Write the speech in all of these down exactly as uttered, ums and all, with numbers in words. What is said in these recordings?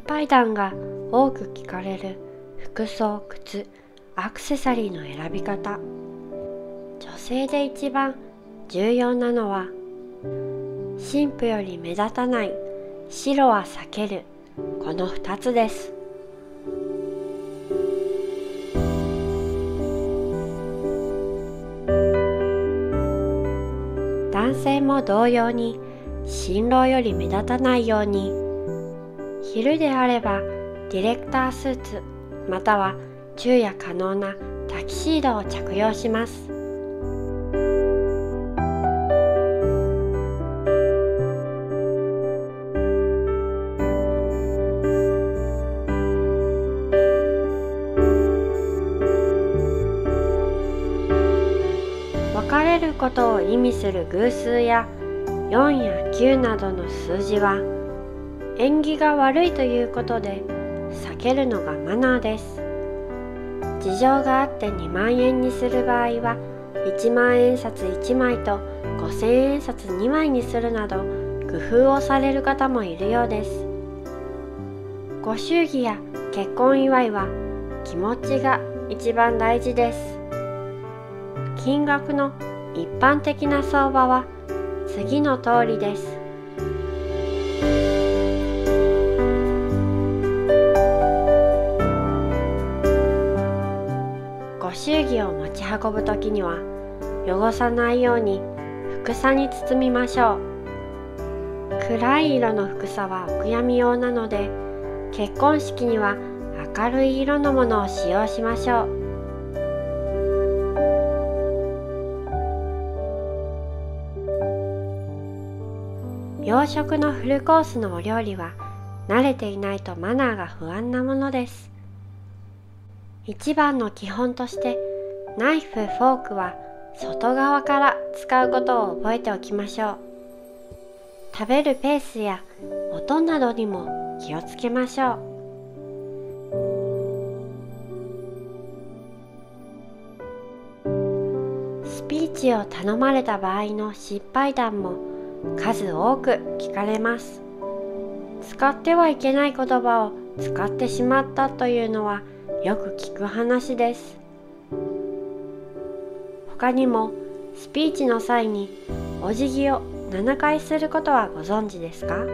敗談が多く聞かれる服装、靴、アクセサリーの選び方。女性で一番重要なのは、新婦より目立たない、白は避ける、このふたつです。男性も同様に、新郎より目立たないように、昼であればディレクタースーツまたは昼夜可能なタキシードを着用します。別れることを意味する偶数やよんやきゅうなどの数字は縁起が悪いということで避けるのがマナーです。事情があってにまんえんにする場合はいちまんえんさついちまいとごせんえんさつにまいにするなど工夫をされる方もいるようです。ご祝儀や結婚祝いは気持ちが一番大事です。金額の一般的な相場は次の通りです。ご祝儀を持ち運ぶときには汚さないようにふくさに包みましょう。暗い色のふくさはお悔やみ用なので、結婚式には明るい色のものを使用しましょう。洋食のフルコースのお料理は慣れていないとマナーが不安なものです。一番の基本としてナイフ・フォークは外側から使うことを覚えておきましょう。食べるペースや音などにも気をつけましょう。スピーチを頼まれた場合の失敗談も数多く聞かれます。使ってはいけない言葉を使ってしまったというのはよく聞く話です。他にもスピーチの際にお辞儀をななかいすることはご存知ですか？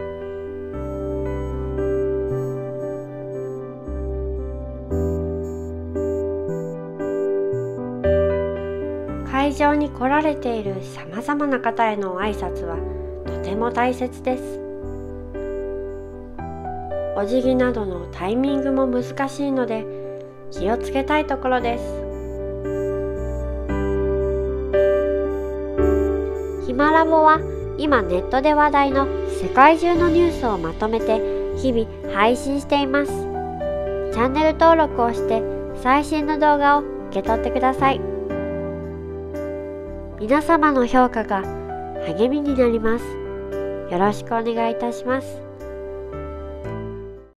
会場に来られているさまざまな方への挨拶はとても大切です。お辞儀などのタイミングも難しいので気をつけたいところです。ひまラボは今ネットで話題の世界中のニュースをまとめて日々配信しています。チャンネル登録をして最新の動画を受け取ってください。皆様の評価が励みになります。よろしくお願いいたします。